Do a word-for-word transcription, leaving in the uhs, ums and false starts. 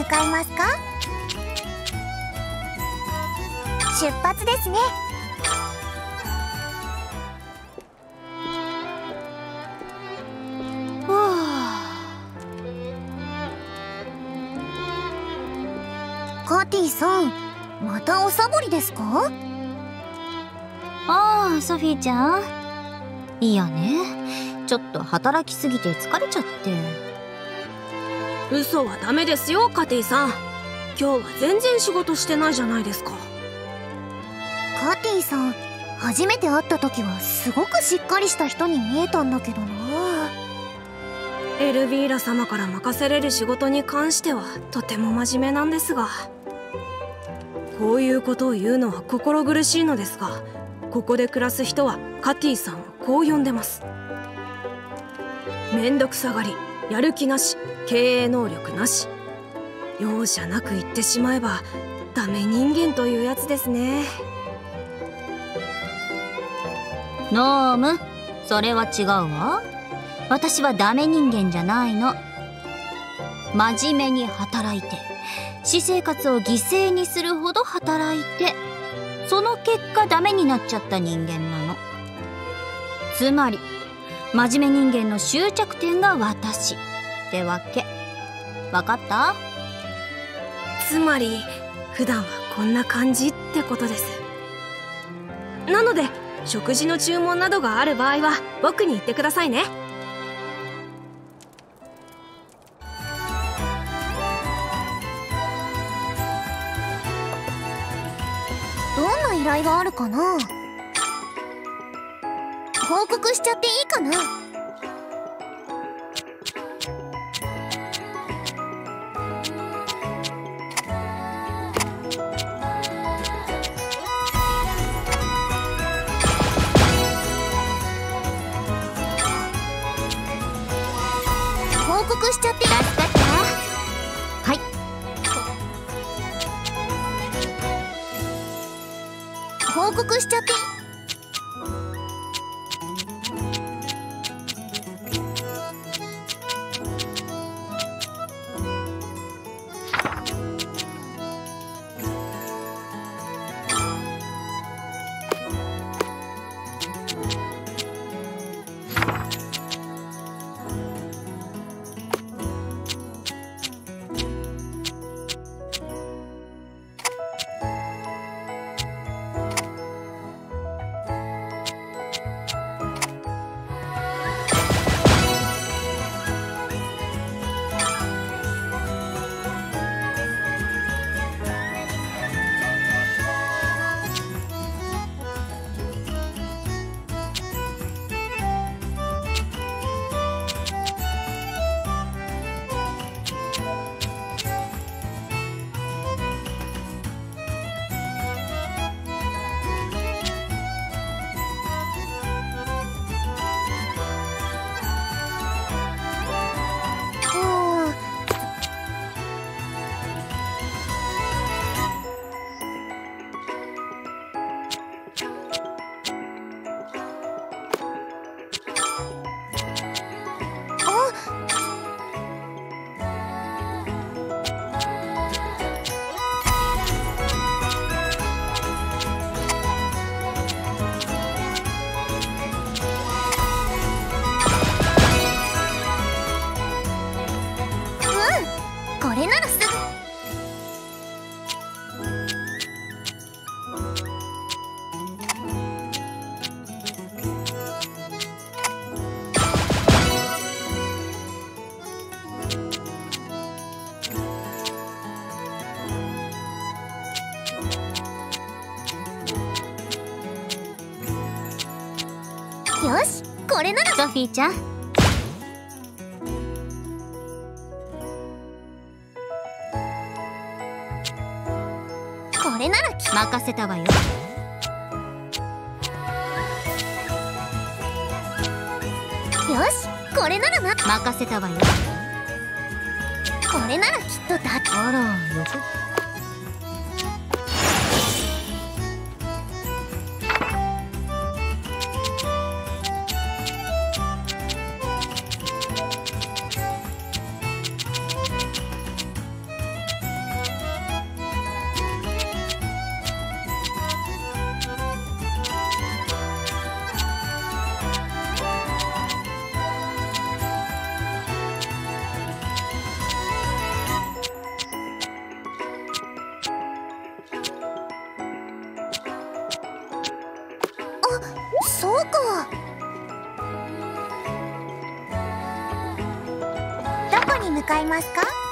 向かいますか？出発ですね。カティさん、またおサボりですか？ ああ、ソフィーちゃん。いやね、ちょっと働きすぎて疲れちゃって。 嘘はダメですよ、カティさん。今日は全然仕事してないじゃないですか。 カティさん、初めて会った時はすごくしっかりした人に見えたんだけどな。 エルヴィーラ様から任せれる仕事に関してはとても真面目なんですが、こういうことを言うのは心苦しいのですが、ここで暮らす人はカティさんをこう呼んでます。めんどくさがり、やる気なし、経営能力なし、容赦なく言ってしまえばダメ人間というやつですね。 ノーム、それは違うわ。私はダメ人間じゃないの。真面目に働いて、私生活を犠牲にするほど働いて、その結果ダメになっちゃった人間なの。つまり真面目人間の終着点が私ってわけ。わかった？ つまり普段はこんな感じってことです。なので食事の注文などがある場合は僕に言ってくださいね。 どんな依頼があるかな？報告しちゃっていいかな？報告しちゃっていい？助かった。 はい。 報告しちゃっていい？これならすぐ。よし、これなら。 ソフィーちゃん、 これならき任せたわよ。 よし、これならな。 任せたわよ。 これならきっとだ。 あら、よく。 か。どこに向かいますか？